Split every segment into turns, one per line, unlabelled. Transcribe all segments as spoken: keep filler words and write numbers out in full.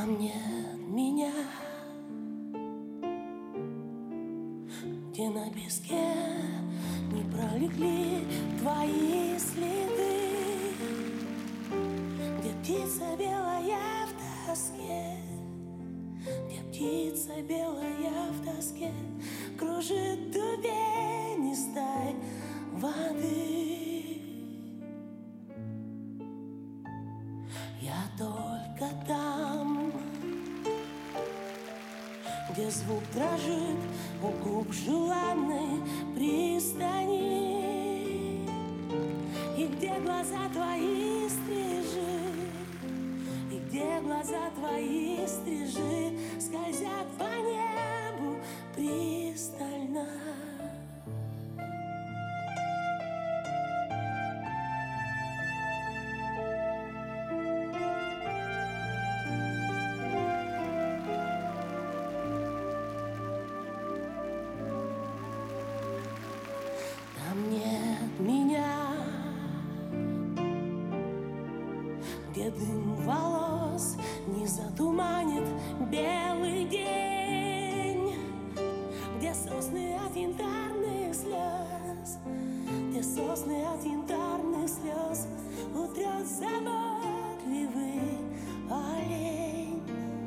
Там нет меня, где на песке не пролегли твои следы, где птица белая в тоске, где птица белая в тоске кружит дубень из стай воды. Я только там, где звук дрожит у губ желанной пристани, и где глаза твои стрижи, и где глаза твои стрижи скользят по небу пристально. Там нет меня, где дым волос не затуманит белый день, где сосны от янтарных слез, где сосны от янтарных слез утрет заботливый олень.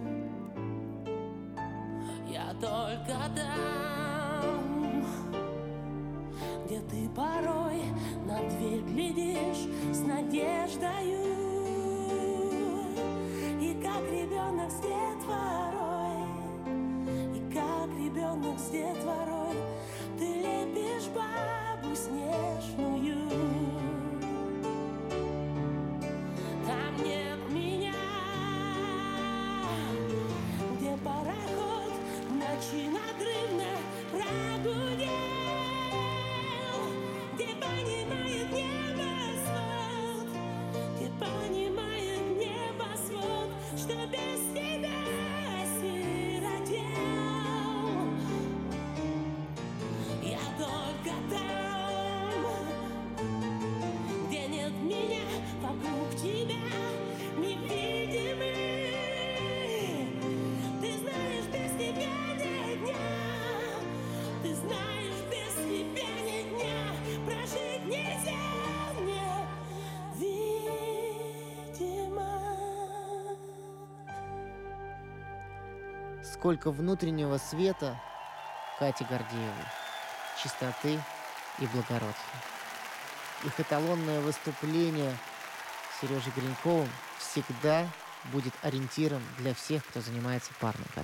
Я только там, где ты порой на дверь глядишь с надеждою, и как ребенок с детворой, и как ребенок с детворой ты лепишь бабу снежную. Там нет меня, где пароход в ночи надрывно прогудел, где понимает небосвод, где понимает небосвод, что без тебя осиротел. Я только там, где нет меня, вокруг тебя невидимый. Ты знаешь, без тебя нет дня, ты знаешь, без тебя нет дня. Прожить нельзя мне, видимо.
Сколько внутреннего света Кати Гордеевой, чистоты и благородства. Их эталонное выступление с Сережей Гриньковым всегда будет ориентиром для всех, кто занимается парным катанием.